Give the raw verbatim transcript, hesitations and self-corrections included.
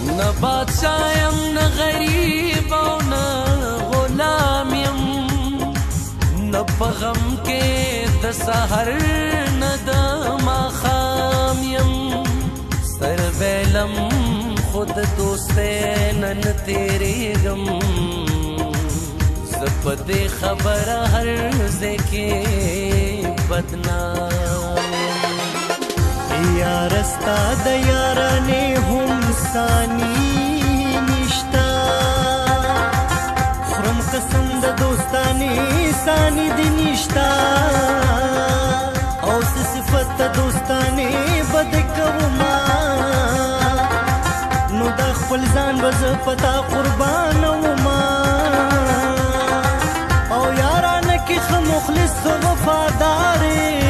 न बादशाह یم न غریب او न غلام یم न په غم کې د سحر نه د ماښام یم سر ویلم خود دوستۍ نن تېرېږم زه په دې خبره هر ځای کې بدنام یم یاره ستا د یارانې هم ثاني نشته خورم قسم د دوستانې ثاني دې نشته او څه صفت د دوستانې بد کومه نو د خپل ځان به زه په تا قربانومه او یارانه کې ښه مخلص ښه وفادار